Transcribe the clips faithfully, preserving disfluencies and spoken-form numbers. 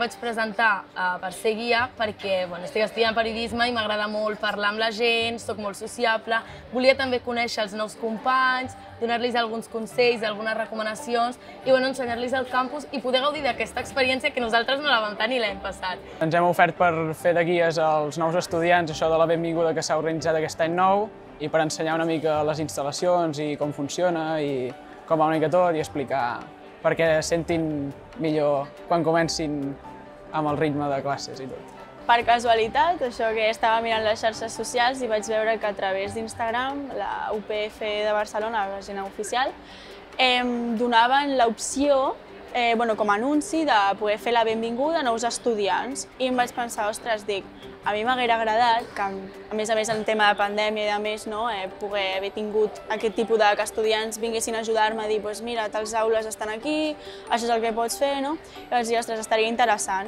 vaig presentar per ser guia perquè estic estudiant periodisme i m'agrada molt parlar amb la gent, soc molt sociable, volia també conèixer els nous companys, donar-los alguns consells, algunes recomanacions i ensenyar-los el campus i poder gaudir d'aquesta experiència que nosaltres no la vam tenir l'any passat. Ens hem ofert per fer de guies als nous estudiants, això de la benvinguda que s'ha organitzat aquest any nou, i per ensenyar una mica les instal·lacions i com funciona i com va una mica tot i explicar perquè es sentin millor quan comencin amb el ritme de classes i tot. Per casualitat, això que estava mirant les xarxes socials i vaig veure que a través d'Instagram, la U P F de Barcelona, la pàgina oficial, donaven l'opció, com a anunci, de poder fer la benvinguda a nous estudiants. I em vaig pensar, ostres, dic, a mi m'haguera agradat que, a més a més en tema de pandèmia i de més, poder haver tingut aquest tipus d'estudiants vinguessin a ajudar-me a dir, doncs mira, tals aules estan aquí, això és el que pots fer, no? I vaig dir, ostres, estaria interessant.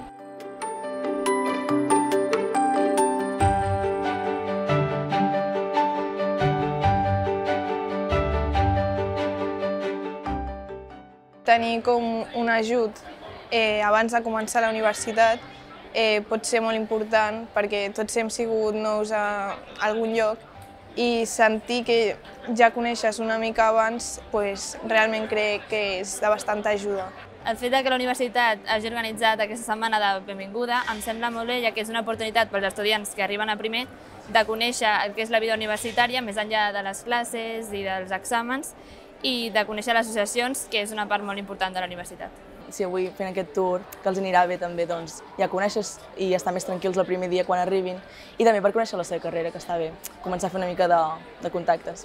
Tenir com un ajut abans de començar la universitat pot ser molt important perquè tots hem sigut nous a algun lloc i sentir que ja coneixes una mica abans realment crec que és de bastanta ajuda. El fet que la universitat hagi organitzat aquesta setmana de benvinguda em sembla molt bé, ja que és una oportunitat pels estudiants que arriben a primer de conèixer el que és la vida universitària més enllà de les classes i dels exàmens i de conèixer les associacions, que és una part molt important de la universitat. Si avui fent aquest tour, que els anirà bé també, doncs ja coneixes i estar més tranquils el primer dia quan arribin i també per conèixer la seva carrera, que està bé, començar a fer una mica de, de contactes.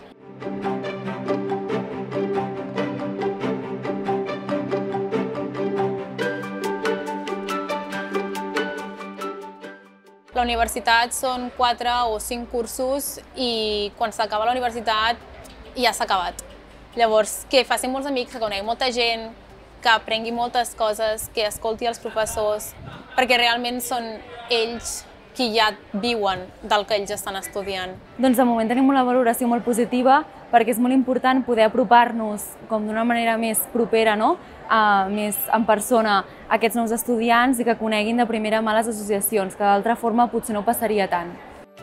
La universitat són quatre o cinc cursos i quan s'acaba la universitat ja s'ha acabat. Llavors, que faci molts amics, que conegui molta gent, que aprengui moltes coses, que escolti els professors, perquè realment són ells qui ja viuen del que ells estan estudiant. Doncs de moment tenim una valoració molt positiva perquè és molt important poder apropar-nos com d'una manera més propera, més en persona, a aquests nous estudiants i que coneguin de primera mà les associacions, que d'altra forma potser no passaria tant.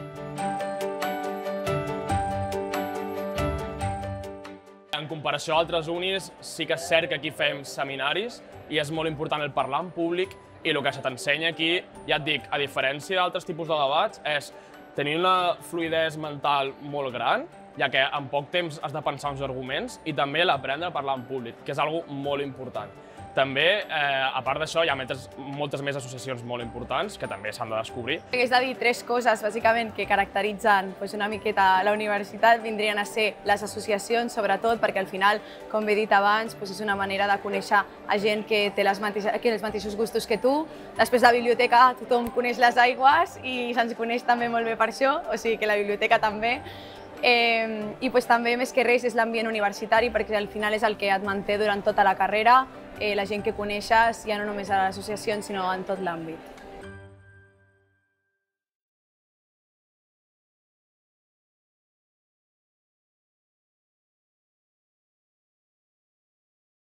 En comparació a altres unis, sí que és cert que aquí fem seminaris i és molt important el parlar en públic i el que se t'ensenya aquí, ja et dic, a diferència d'altres tipus de debats, és tenir una fluïdesa mental molt gran, ja que en poc temps has de pensar uns arguments i també l'aprendre a parlar en públic, que és una cosa molt important. També, a part d'això, hi ha moltes més associacions molt importants que també s'han de descobrir. Hagués de dir tres coses, bàsicament, que caracteritzen una miqueta la universitat, vindrien a ser les associacions, sobretot, perquè al final, com he dit abans, és una manera de conèixer a gent que té els mateixos gustos que tu. Després, la biblioteca, tothom coneix les aigües i se'ns coneix també molt bé per això, o sigui que la biblioteca també. I també, més que res, és l'ambient universitari, perquè al final és el que et manté durant tota la carrera, la gent que coneixes, ja no només a les associacions, sinó en tot l'àmbit.